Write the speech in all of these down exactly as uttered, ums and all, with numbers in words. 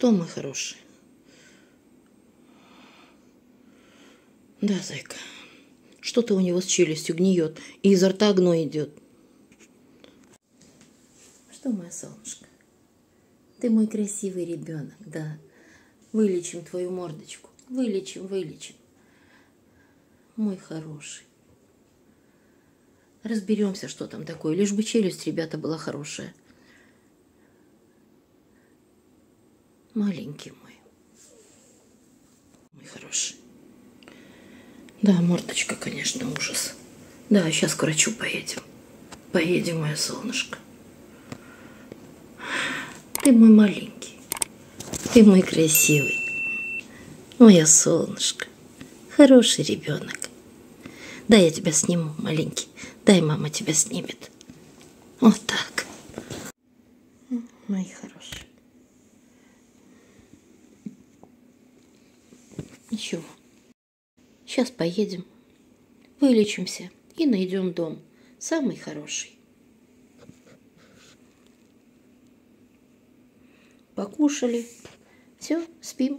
Что, мой хороший? Да, зайка. Что-то у него с челюстью гниет, и изо рта гной идет. Что, моя солнышко? Ты мой красивый ребенок, да. Вылечим твою мордочку. Вылечим, вылечим. Мой хороший. Разберемся, что там такое. Лишь бы челюсть, ребята, была хорошая. Маленький мой. Мой хороший. Да, мордочка, конечно, ужас. Да, сейчас к врачу поедем. Поедем, мое солнышко. Ты мой маленький. Ты мой красивый. Мое солнышко. Хороший ребенок. Дай я тебя сниму, маленький. Дай мама тебя снимет. Вот так. Мои хорошие. Ничего. Сейчас поедем, вылечимся и найдем дом. Самый хороший. Покушали. Все, спим.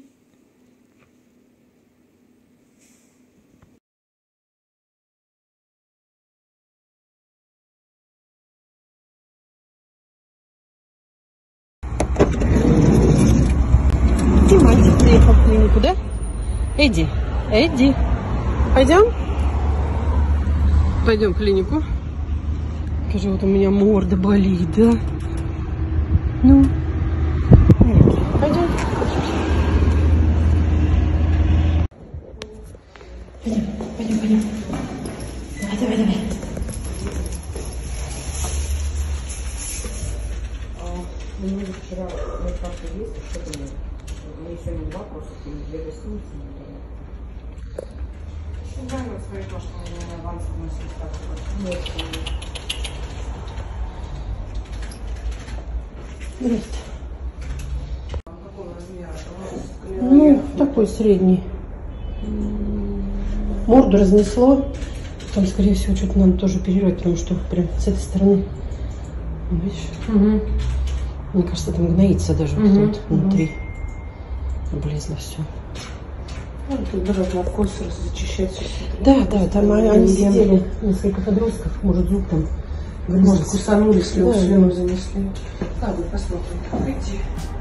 Ты мальчик приехал в клинику, да? Эдди, Эдди. Пойдем? Пойдем в клинику. Скажи, вот у меня морда болит, да? Ну, пойдем. Пойдем, пойдем, пойдем. Давай, давай, давай. У меня вчера мои карты есть, что-то нет. Мне сегодня два просто, две гостиницы. Правильно сказать, что у меня аванс вносить так. Нет. Здрасте. Ну, такой средний. Морду разнесло. Там, скорее всего, что-то надо тоже перерывать, потому что прям с этой стороны. Видишь? Угу. Мне кажется, там гноится даже угу. вот тут внутри. Облезло все. Ну, тут брать на вкус, зачищать все. Да, да, там они, они сидели, несколько подростков, может, зуб там. Может, кусанули, слезу, да, слюну занесли. Ладно, посмотрим. Пойди.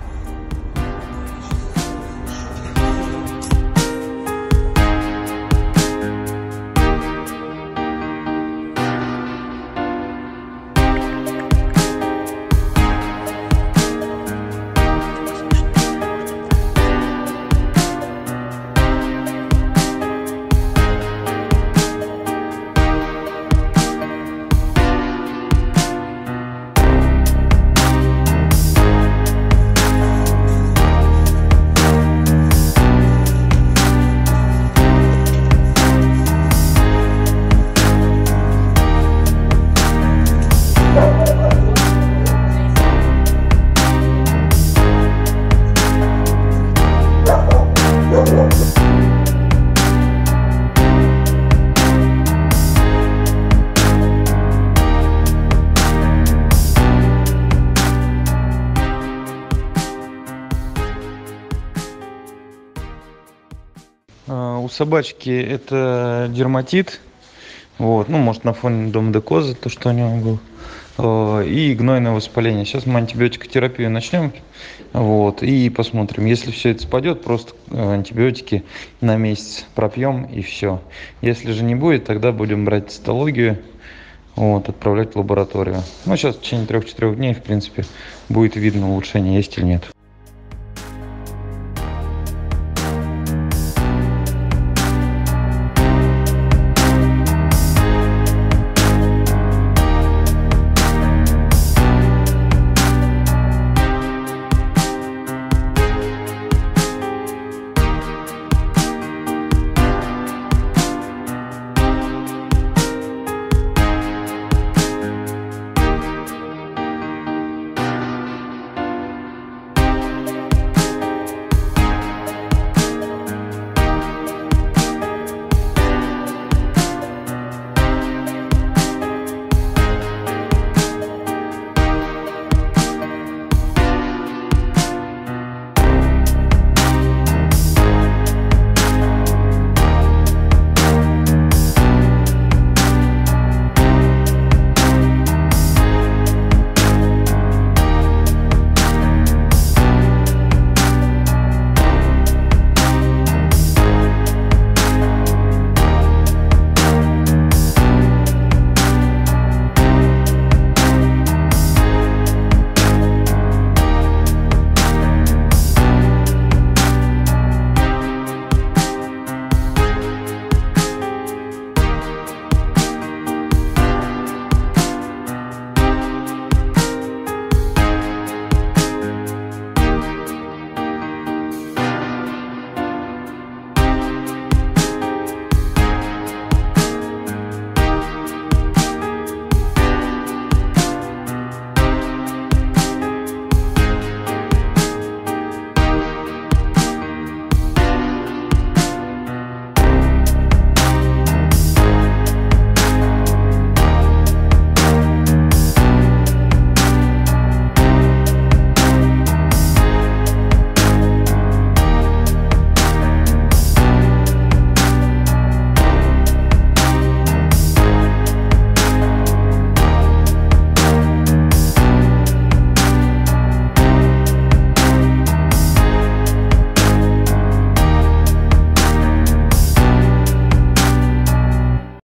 У собачки это дерматит, вот, ну, может, на фоне домодекоза, то, что у него был, и гнойное воспаление. Сейчас мы антибиотикотерапию начнем, вот, и посмотрим. Если все это спадет, просто антибиотики на месяц пропьем, и все. Если же не будет, тогда будем брать цитологию, вот, отправлять в лабораторию. Ну, сейчас в течение трех-четырех дней, в принципе, будет видно, улучшение есть или нет.